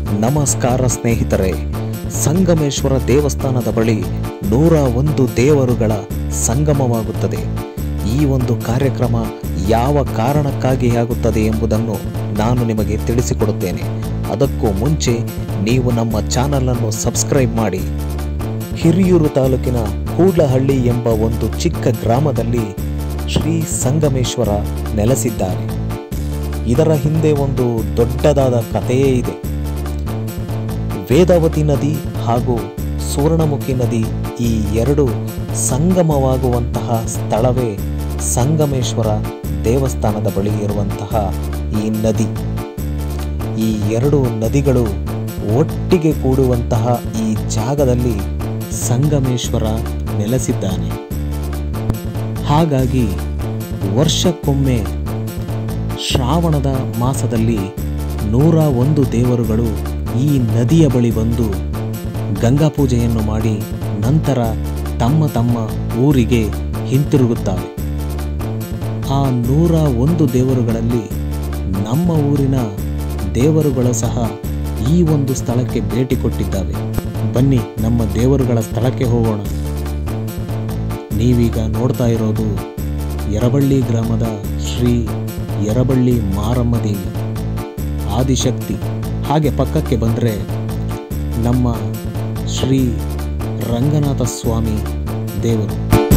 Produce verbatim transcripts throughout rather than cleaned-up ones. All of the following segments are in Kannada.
ನಮಸ್ಕಾರ ಸ್ನೇಹಿತರೆ, ಸಂಗಮೇಶ್ವರ ದೇವಸ್ಥಾನದ ಬಳಿ ನೂರ ಒಂದು ದೇವರುಗಳ ಸಂಗಮವಾಗುತ್ತದೆ. ಈ ಒಂದು ಕಾರ್ಯಕ್ರಮ ಯಾವ ಕಾರಣಕ್ಕಾಗಿ ಆಗುತ್ತದೆ ಎಂಬುದನ್ನು ನಾನು ನಿಮಗೆ ತಿಳಿಸಿಕೊಡುತ್ತೇನೆ. ಅದಕ್ಕೂ ಮುಂಚೆ ನೀವು ನಮ್ಮ ಚಾನಲನ್ನು ಸಬ್ಸ್ಕ್ರೈಬ್ ಮಾಡಿ. ಹಿರಿಯೂರು ತಾಲೂಕಿನ ಕೂಡ್ಲಹಳ್ಳಿ ಎಂಬ ಒಂದು ಚಿಕ್ಕ ಗ್ರಾಮದಲ್ಲಿ ಶ್ರೀ ಸಂಗಮೇಶ್ವರ ನೆಲೆಸಿದ್ದಾನೆ. ಇದರ ಹಿಂದೆ ಒಂದು ದೊಡ್ಡದಾದ ಕಥೆಯೇ ಇದೆ. ವೇದಾವತಿ ನದಿ ಹಾಗೂ ಸುವರ್ಣಮುಖಿ ನದಿ ಈ ಎರಡು ಸಂಗಮವಾಗುವಂತಹ ಸ್ಥಳವೇ ಸಂಗಮೇಶ್ವರ ದೇವಸ್ಥಾನದ ಬಳಿ ಇರುವಂತಹ ಈ ನದಿ. ಈ ಎರಡು ನದಿಗಳು ಒಟ್ಟಿಗೆ ಕೂಡುವಂತಹ ಈ ಜಾಗದಲ್ಲಿ ಸಂಗಮೇಶ್ವರ ನೆಲೆಸಿದ್ದಾನೆ. ಹಾಗಾಗಿ ವರ್ಷಕ್ಕೊಮ್ಮೆ ಶ್ರಾವಣದ ಮಾಸದಲ್ಲಿ ನೂರ ಒಂದು ದೇವರುಗಳು ಈ ನದಿಯ ಬಳಿ ಬಂದು ಗಂಗಾ ಪೂಜೆಯನ್ನು ಮಾಡಿ ನಂತರ ತಮ್ಮ ತಮ್ಮ ಊರಿಗೆ ಹಿಂತಿರುಗುತ್ತವೆ. ಆ ನೂರ ಒಂದು ದೇವರುಗಳಲ್ಲಿ ನಮ್ಮ ಊರಿನ ದೇವರುಗಳು ಸಹ ಈ ಒಂದು ಸ್ಥಳಕ್ಕೆ ಭೇಟಿ ಕೊಟ್ಟಿದ್ದಾವೆ. ಬನ್ನಿ ನಮ್ಮ ದೇವರುಗಳ ಸ್ಥಳಕ್ಕೆ ಹೋಗೋಣ. ನೀವೀಗ ನೋಡ್ತಾ ಇರೋದು ಯರಬಳ್ಳಿ ಗ್ರಾಮದ ಶ್ರೀ ಯರಬಳ್ಳಿ ಮಾರಮ್ಮ ದೇವಿ ಆದಿಶಕ್ತಿ. ಹಾಗೆ ಪಕ್ಕಕ್ಕೆ ಬಂದರೆ ನಮ್ಮ ಶ್ರೀ ರಂಗನಾಥ ಸ್ವಾಮಿ ದೇವರು.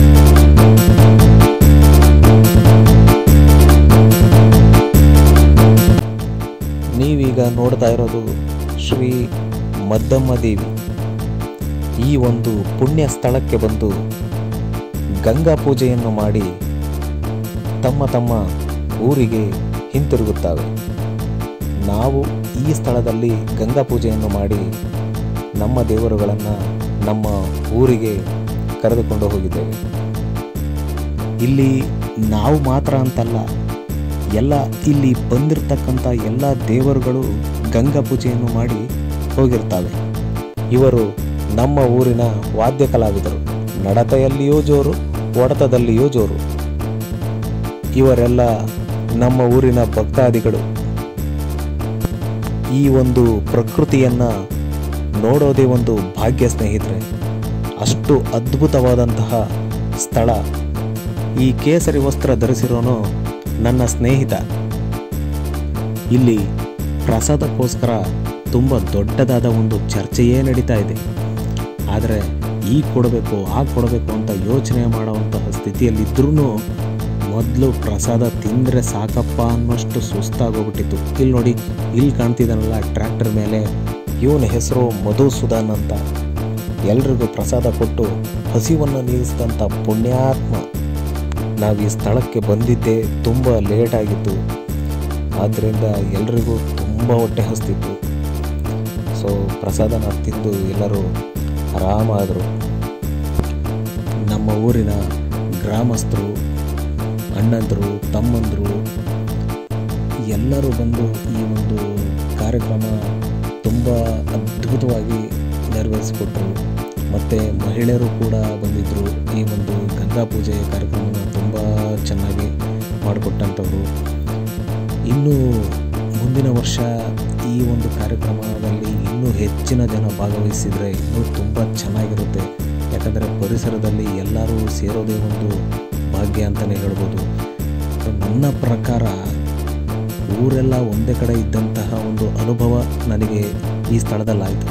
ನೀವೀಗ ನೋಡ್ತಾ ಇರೋದು ಶ್ರೀ ಮದ್ದಮ್ಮ ದೇವಿ. ಈ ಒಂದು ಪುಣ್ಯ ಸ್ಥಳಕ್ಕೆ ಬಂದು ಗಂಗಾ ಪೂಜೆಯನ್ನು ಮಾಡಿ ತಮ್ಮ ತಮ್ಮ ಊರಿಗೆ ಹಿಂತಿರುಗುತ್ತವೆ. ನಾವು ಈ ಸ್ಥಳದಲ್ಲಿ ಗಂಗಾ ಪೂಜೆಯನ್ನು ಮಾಡಿ ನಮ್ಮ ದೇವರುಗಳನ್ನು ನಮ್ಮ ಊರಿಗೆ ಕರೆದುಕೊಂಡು ಹೋಗಿದ್ದೇವೆ. ಇಲ್ಲಿ ನಾವು ಮಾತ್ರ ಅಂತಲ್ಲ, ಎಲ್ಲ ಇಲ್ಲಿ ಬಂದಿರತಕ್ಕಂಥ ಎಲ್ಲ ದೇವರುಗಳು ಗಂಗಾ ಪೂಜೆಯನ್ನು ಮಾಡಿ ಹೋಗಿರ್ತವೆ. ಇವರು ನಮ್ಮ ಊರಿನ ವಾದ್ಯ ಕಲಾವಿದರು. ನಡತೆಯಲ್ಲಿಯೂ ಜೋರು, ಹೊಡೆತದಲ್ಲಿಯೂ ಜೋರು. ಇವರೆಲ್ಲ ನಮ್ಮ ಊರಿನ ಭಕ್ತಾದಿಗಳು. ಈ ಒಂದು ಪ್ರಕೃತಿಯನ್ನು ನೋಡೋದೇ ಒಂದು ಭಾಗ್ಯ ಸ್ನೇಹಿತರೆ. ಅಷ್ಟು ಅದ್ಭುತವಾದಂತಹ ಸ್ಥಳ. ಈ ಕೇಸರಿ ವಸ್ತ್ರ ಧರಿಸಿರೋನು ನನ್ನ ಸ್ನೇಹಿತ. ಇಲ್ಲಿ ಪ್ರಸಾದಕ್ಕೋಸ್ಕರ ತುಂಬ ದೊಡ್ಡದಾದ ಒಂದು ಚರ್ಚೆಯೇ ನಡೀತಾ ಇದೆ. ಆದರೆ ಈ ಕೊಡಬೇಕು ಆ ಕೊಡಬೇಕು ಅಂತ ಯೋಚನೆ ಮಾಡುವಂತಹ ಸ್ಥಿತಿಯಲ್ಲಿದ್ದರೂ ಮೊದಲು ಪ್ರಸಾದ ತಿಂದರೆ ಸಾಕಪ್ಪ ಅನ್ನೋಷ್ಟು ಸುಸ್ತಾಗೋಗ್ಬಿಟ್ಟಿತ್ತು. ಇಲ್ಲಿ ನೋಡಿ, ಇಲ್ಲಿ ಕಾಣ್ತಿದ್ದಾನಲ್ಲ ಟ್ರ್ಯಾಕ್ಟರ್ ಮೇಲೆ, ಇವನ ಹೆಸರು ಮಧುಸೂದನ್ ಅಂತ. ಎಲ್ರಿಗೂ ಪ್ರಸಾದ ಕೊಟ್ಟು ಹಸಿವನ್ನು ನೀಗಿಸಿದಂಥ ಪುಣ್ಯಾತ್ಮ. ನಾವು ಈ ಸ್ಥಳಕ್ಕೆ ಬಂದಿದ್ದೇ ತುಂಬ ಲೇಟ್ ಆಗಿತ್ತು. ಆದ್ದರಿಂದ ಎಲ್ರಿಗೂ ತುಂಬ ಹೊಟ್ಟೆ ಹಸ್ತಿತ್ತು. ಸೊ ಪ್ರಸಾದನ ತಿಂದು ಎಲ್ಲರೂ ಆರಾಮಾದರು. ನಮ್ಮ ಊರಿನ ಗ್ರಾಮಸ್ಥರು, ಅಣ್ಣಂದರು, ತಮ್ಮಂದರು ಎಲ್ಲರೂ ಬಂದು ಈ ಒಂದು ಕಾರ್ಯಕ್ರಮ ತುಂಬ ಅದ್ಭುತವಾಗಿ ನೆರವೇರಿಸಿಕೊಟ್ರು. ಮತ್ತು ಮಹಿಳೆಯರು ಕೂಡ ಬಂದಿದ್ದರು. ಈ ಒಂದು ಗಂಗಾ ಪೂಜೆ ಕಾರ್ಯಕ್ರಮವನ್ನು ತುಂಬ ಚೆನ್ನಾಗಿ ಮಾಡಿಕೊಟ್ಟಂಥವ್ರು. ಇನ್ನು ಮುಂದಿನ ವರ್ಷ ಈ ಒಂದು ಕಾರ್ಯಕ್ರಮದಲ್ಲಿ ಇನ್ನೂ ಹೆಚ್ಚಿನ ಜನ ಭಾಗವಹಿಸಿದರೆ ಇನ್ನೂ ತುಂಬ ಚೆನ್ನಾಗಿರುತ್ತೆ. ಯಾಕಂದರೆ ಪರಿಸರದಲ್ಲಿ ಎಲ್ಲರೂ ಸೇರೋದೇ ಒಂದು ಭಾಗ್ಯ ಅಂತಲೇ ಹೇಳ್ಬೋದು. ನನ್ನ ಪ್ರಕಾರ ಊರೆಲ್ಲ ಒಂದೇ ಕಡೆ ಇದ್ದಂತಹ ಒಂದು ಅನುಭವ ನನಗೆ ಈ ಸ್ಥಳದಲ್ಲಾಯಿತು.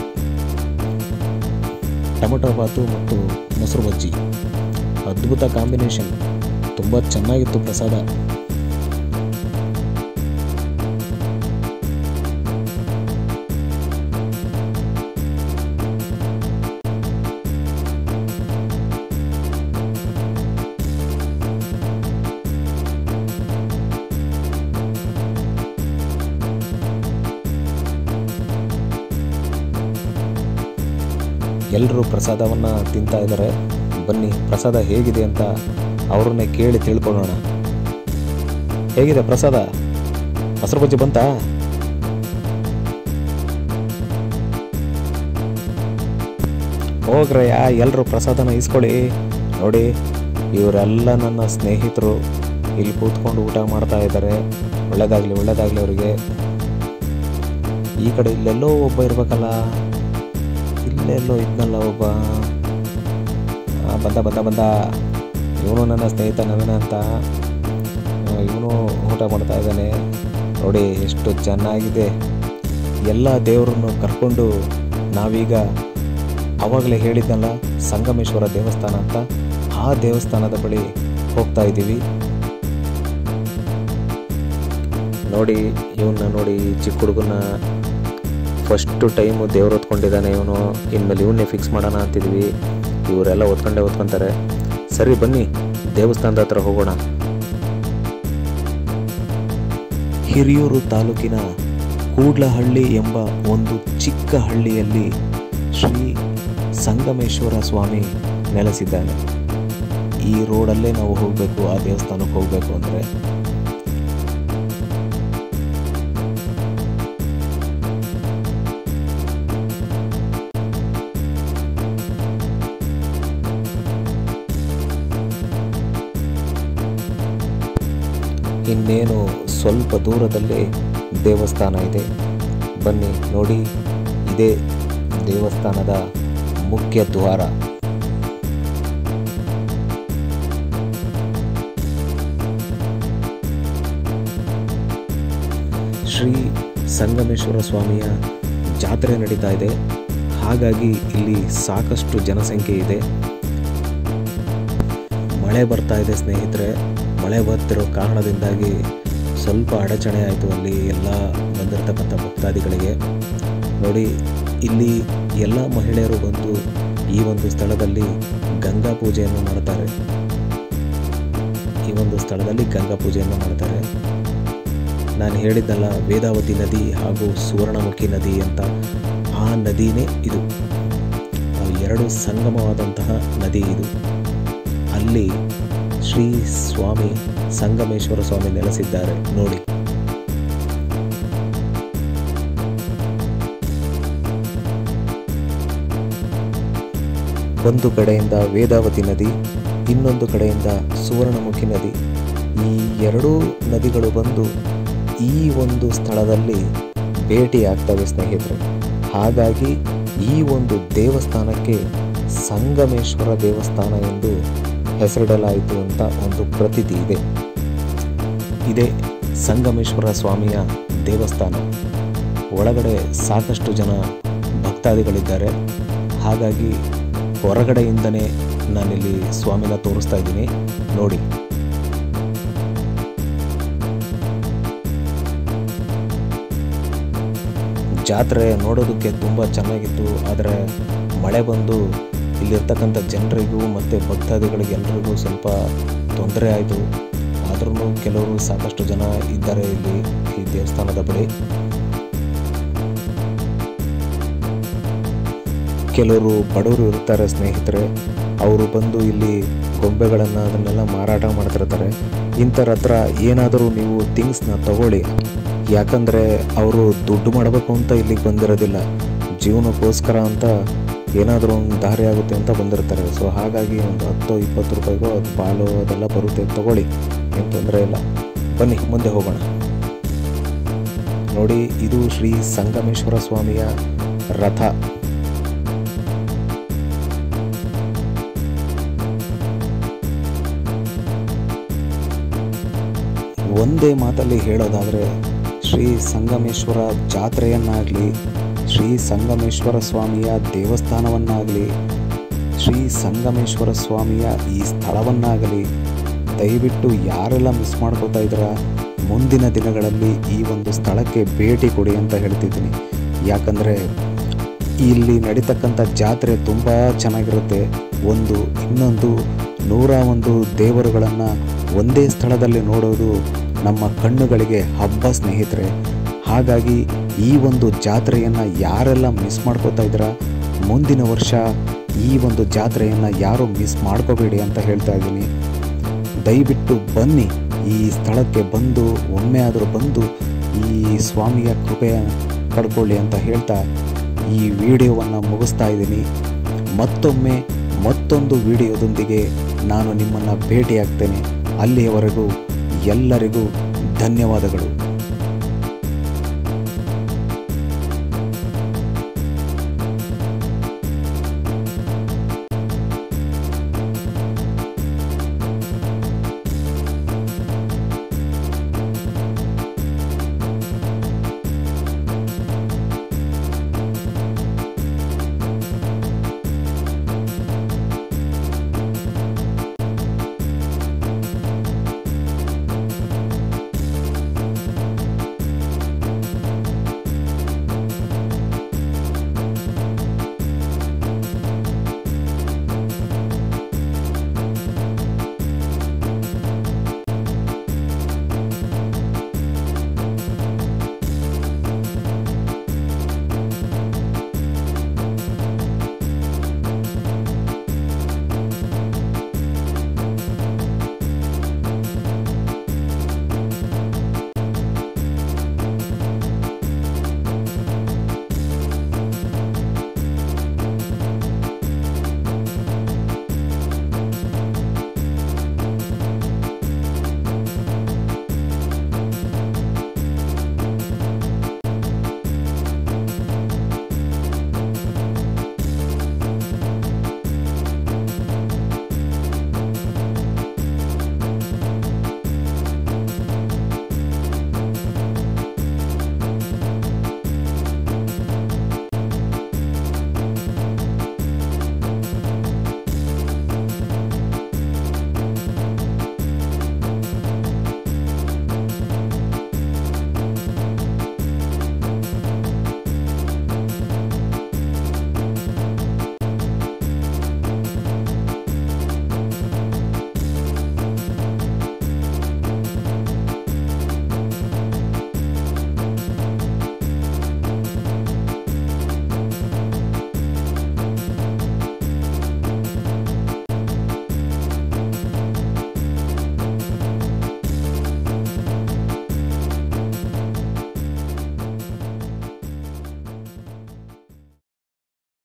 ಟೊಮೆಟೊ ಬಾತು ಮತ್ತು ಮೊಸರು ಬಜ್ಜಿ ಅದ್ಭುತ ಕಾಂಬಿನೇಷನ್. ತುಂಬ ಚೆನ್ನಾಗಿತ್ತು ಪ್ರಸಾದ. ಎಲ್ಲರೂ ಪ್ರಸಾದವನ್ನು ತಿಂತಾ ಇದ್ದಾರೆ. ಬನ್ನಿ ಪ್ರಸಾದ ಹೇಗಿದೆ ಅಂತ ಅವ್ರನ್ನೇ ಕೇಳಿ ತಿಳ್ಕೊಳ್ಳೋಣ. ಹೇಗಿದೆ ಪ್ರಸಾದ? ಮೊಸರು ಬಜ್ಜಿ ಬಂತಾ? ಹೋಗ್ರಯ್ಯ, ಎಲ್ಲರೂ ಪ್ರಸಾದನ ಇಸ್ಕೊಳ್ಳಿ. ನೋಡಿ, ಇವರೆಲ್ಲ ನನ್ನ ಸ್ನೇಹಿತರು. ಇಲ್ಲಿ ಕೂತ್ಕೊಂಡು ಊಟ ಮಾಡ್ತಾ ಇದ್ದಾರೆ. ಒಳ್ಳೆಯದಾಗಲಿ ಒಳ್ಳೆಯದಾಗಲಿ ಅವರಿಗೆ. ಈ ಕಡೆ ಇಲ್ಲೆಲ್ಲೋ ಒಬ್ಬ ಇರ್ಬೇಕಲ್ಲ, ಇಲ್ಲೆಲ್ಲೋ ಇದ್ನಲ್ಲ ಒಬ್ಬ. ಆ, ಬಂದ ಬಂದ ಬಂದ ಇವನು ನನ್ನ ಸ್ನೇಹಿತ ನವೀನ ಅಂತ. ಇವನು ಊಟ ಮಾಡ್ತಾ ಇದ್ದಾನೆ ನೋಡಿ, ಎಷ್ಟು ಚೆನ್ನಾಗಿದೆ. ಎಲ್ಲ ದೇವರನ್ನು ಕರ್ಕೊಂಡು ನಾವೀಗ ಆವಾಗಲೇ ಹೇಳಿದ್ನಲ್ಲ ಸಂಗಮೇಶ್ವರ ದೇವಸ್ಥಾನ ಅಂತ, ಆ ದೇವಸ್ಥಾನದ ಬಳಿ ಹೋಗ್ತಾ ಇದ್ದೀವಿ. ನೋಡಿ ಇವನ್ನ ನೋಡಿ, ಚಿಕ್ಕ ಹುಡುಗನ ಫಸ್ಟು ಟೈಮು ದೇವ್ರು ಹೊತ್ಕೊಂಡಿದ್ದಾನೆ ಇವನು. ಇನ್ಮೇಲೆ ಇವನ್ನೇ ಫಿಕ್ಸ್ ಮಾಡೋಣ ಅಂತಿದ್ವಿ. ಇವರೆಲ್ಲ ಹೊತ್ಕೊಂಡೇ ಹೊತ್ಕೊತಾರೆ. ಸರಿ ಬನ್ನಿ ದೇವಸ್ಥಾನದ ಹತ್ರ ಹೋಗೋಣ. ಹಿರಿಯೂರು ತಾಲೂಕಿನ ಕೂಡ್ಲಹಳ್ಳಿ ಎಂಬ ಒಂದು ಚಿಕ್ಕ ಹಳ್ಳಿಯಲ್ಲಿ ಶ್ರೀ ಸಂಗಮೇಶ್ವರ ಸ್ವಾಮಿ ನೆಲೆಸಿದ್ದಾನೆ. ಈ ರೋಡಲ್ಲೇ ನಾವು ಹೋಗಬೇಕು, ಆ ದೇವಸ್ಥಾನಕ್ಕೆ ಹೋಗಬೇಕು ಅಂದರೆ. ಇನ್ನೇನು ಸ್ವಲ್ಪ ದೂರದಲ್ಲೇ ದೇವಸ್ಥಾನ ಇದೆ. ಬನ್ನಿ ನೋಡಿ, ಇದೇ ದೇವಸ್ಥಾನದ ಮುಖ್ಯ ದ್ವಾರ. ಶ್ರೀ ಸಂಗಮೇಶ್ವರ ಸ್ವಾಮಿಯ ಜಾತ್ರೆ ನಡೀತಾ ಇದೆ. ಹಾಗಾಗಿ ಇಲ್ಲಿ ಸಾಕಷ್ಟು ಜನಸಂಖ್ಯೆ ಇದೆ. ಮಳೆ ಬರ್ತಾ ಇದೆ ಸ್ನೇಹಿತರೆ. ಮಳೆ ಬರ್ತಿರೋ ಕಾರಣದಿಂದಾಗಿ ಸ್ವಲ್ಪ ಅಡಚಣೆ ಆಯಿತು ಅಲ್ಲಿ ಎಲ್ಲ ಬಂದಿರತಕ್ಕಂಥ ಭಕ್ತಾದಿಗಳಿಗೆ. ನೋಡಿ, ಇಲ್ಲಿ ಎಲ್ಲ ಮಹಿಳೆಯರು ಬಂದು ಈ ಒಂದು ಸ್ಥಳದಲ್ಲಿ ಗಂಗಾ ಪೂಜೆಯನ್ನು ಮಾಡ್ತಾರೆ. ಈ ಒಂದು ಸ್ಥಳದಲ್ಲಿ ಗಂಗಾ ಪೂಜೆಯನ್ನು ಮಾಡ್ತಾರೆ. ನಾನು ಹೇಳಿದ್ದಲ್ಲ, ವೇದಾವತಿ ನದಿ ಹಾಗೂ ಸುವರ್ಣಮುಖಿ ನದಿ ಅಂತ, ಆ ನದಿನೇ ಇದು. ಎರಡು ಸಂಗಮವಾದಂತಹ ನದಿ ಇದು. ಅಲ್ಲಿ ಶ್ರೀ ಸ್ವಾಮಿ ಸಂಗಮೇಶ್ವರ ಸ್ವಾಮಿ ನೆಲೆಸಿದ್ದಾರೆ ನೋಡಿ. ಒಂದು ಕಡೆಯಿಂದ ವೇದಾವತಿ ನದಿ, ಇನ್ನೊಂದು ಕಡೆಯಿಂದ ಸುವರ್ಣಮುಖಿ ನದಿ. ಈ ಎರಡೂ ನದಿಗಳು ಬಂದು ಈ ಒಂದು ಸ್ಥಳದಲ್ಲಿ ಭೇಟಿಯಾಗ್ತವೆ ಸ್ನೇಹಿತರೆ. ಹಾಗಾಗಿ ಈ ಒಂದು ದೇವಸ್ಥಾನಕ್ಕೆ ಸಂಗಮೇಶ್ವರ ದೇವಸ್ಥಾನ ಎಂದು ಹೆಸರಿಡಲಾಯಿತು ಅಂತ ಒಂದು ಪ್ರತೀತಿ ಇದೆ. ಇದೇ ಸಂಗಮೇಶ್ವರ ಸ್ವಾಮಿಯ ದೇವಸ್ಥಾನ. ಒಳಗಡೆ ಸಾಕಷ್ಟು ಜನ ಭಕ್ತಾದಿಗಳಿದ್ದಾರೆ. ಹಾಗಾಗಿ ಹೊರಗಡೆಯಿಂದನೇ ನಾನಿಲ್ಲಿ ಸ್ವಾಮಿನ ತೋರಿಸ್ತಾ ಇದ್ದೀನಿ ನೋಡಿ. ಜಾತ್ರೆ ನೋಡೋದಕ್ಕೆ ತುಂಬ ಚೆನ್ನಾಗಿತ್ತು. ಆದರೆ ಮಳೆ ಬಂದು ಇಲ್ಲಿರ್ತಕ್ಕಂಥ ಜನರಿಗೂ ಮತ್ತು ಭಕ್ತಾದಿಗಳಿಗೆಲ್ಲರಿಗೂ ಸ್ವಲ್ಪ ತೊಂದರೆ ಆಯಿತು. ಆದ್ರೂ ಕೆಲವರು ಸಾಕಷ್ಟು ಜನ ಇದ್ದಾರೆ ಇಲ್ಲಿ ಈ ದೇವಸ್ಥಾನದ ಬಳಿ. ಕೆಲವರು ಬಡವರು ಇರ್ತಾರೆ ಸ್ನೇಹಿತರೆ. ಅವರು ಬಂದು ಇಲ್ಲಿ ಗೊಂಬೆಗಳನ್ನು ಅದನ್ನೆಲ್ಲ ಮಾರಾಟ ಮಾಡ್ತಿರ್ತಾರೆ. ಇಂಥರ ಹತ್ರ ಏನಾದರೂ ನೀವು ಥಿಂಗ್ಸ್ನ ತಗೊಳ್ಳಿ. ಯಾಕಂದರೆ ಅವರು ದುಡ್ಡು ಮಾಡಬೇಕು ಅಂತ ಇಲ್ಲಿಗೆ ಬಂದಿರೋದಿಲ್ಲ, ಜೀವನಕ್ಕೋಸ್ಕರ ಅಂತ ಏನಾದರೂ ಒಂದು ದಾರಿ ಆಗುತ್ತೆ ಅಂತ ಬಂದಿರ್ತಾರೆ. ಸೊ ಹಾಗಾಗಿ ಒಂದು ಹತ್ತು ಇಪ್ಪತ್ತು ರೂಪಾಯಿಗೂ ಅದು ಬಾಲು ಅದೆಲ್ಲ ಬರುತ್ತೆ, ತಗೊಳ್ಳಿ, ಏನು ತೊಂದರೆ ಇಲ್ಲ. ಬನ್ನಿ ಮುಂದೆ ಹೋಗೋಣ. ನೋಡಿ, ಇದು ಶ್ರೀ ಸಂಗಮೇಶ್ವರ ಸ್ವಾಮಿಯ ರಥ. ಒಂದೇ ಮಾತಲ್ಲಿ ಹೇಳೋದಾದರೆ, ಶ್ರೀ ಸಂಗಮೇಶ್ವರ ಜಾತ್ರೆಯನ್ನಾಗಲಿ, ಶ್ರೀ ಸಂಗಮೇಶ್ವರ ಸ್ವಾಮಿಯ ದೇವಸ್ಥಾನವನ್ನಾಗಲಿ, ಶ್ರೀ ಸಂಗಮೇಶ್ವರ ಸ್ವಾಮಿಯ ಈ ಸ್ಥಳವನ್ನಾಗಲಿ ದಯವಿಟ್ಟು ಯಾರೆಲ್ಲ ಮಿಸ್ ಮಾಡ್ಕೋತಾ ಇದ್ದೀರ, ಮುಂದಿನ ದಿನಗಳಲ್ಲಿ ಈ ಒಂದು ಸ್ಥಳಕ್ಕೆ ಭೇಟಿ ಕೊಡಿ ಅಂತ ಹೇಳ್ತಿದ್ದೀನಿ. ಯಾಕಂದರೆ ಇಲ್ಲಿ ನಡೀತಕ್ಕಂಥ ಜಾತ್ರೆ ತುಂಬ ಚೆನ್ನಾಗಿರುತ್ತೆ. ಒಂದು ಇನ್ನೊಂದು ನೂರ ಒಂದು ದೇವರುಗಳನ್ನು ಒಂದೇ ಸ್ಥಳದಲ್ಲಿ ನೋಡೋದು ನಮ್ಮ ಕಣ್ಣುಗಳಿಗೆ ಹಬ್ಬ ಸ್ನೇಹಿತರೆ. ಹಾಗಾಗಿ ಈ ಒಂದು ಜಾತ್ರೆಯನ್ನು ಯಾರೆಲ್ಲ ಮಿಸ್ ಮಾಡ್ಕೋತಾ ಇದ್ದೀರ, ಮುಂದಿನ ವರ್ಷ ಈ ಒಂದು ಜಾತ್ರೆಯನ್ನು ಯಾರು ಮಿಸ್ ಮಾಡ್ಕೋಬೇಡಿ ಅಂತ ಹೇಳ್ತಾ ಇದ್ದೀನಿ. ದಯವಿಟ್ಟು ಬನ್ನಿ, ಈ ಸ್ಥಳಕ್ಕೆ ಬಂದು ಒಮ್ಮೆ ಆದರೂ ಬಂದು ಈ ಸ್ವಾಮಿಯ ಕೃಪೆಯ ಪಡ್ಕೊಳ್ಳಿ ಅಂತ ಹೇಳ್ತಾ ಈ ವಿಡಿಯೋವನ್ನು ಮುಗಿಸ್ತಾ ಇದ್ದೀನಿ. ಮತ್ತೊಮ್ಮೆ ಮತ್ತೊಂದು ವಿಡಿಯೋದೊಂದಿಗೆ ನಾನು ನಿಮ್ಮನ್ನು ಭೇಟಿಯಾಗ್ತೇನೆ. ಅಲ್ಲಿಯವರೆಗೂ ಎಲ್ಲರಿಗೂ ಧನ್ಯವಾದಗಳು.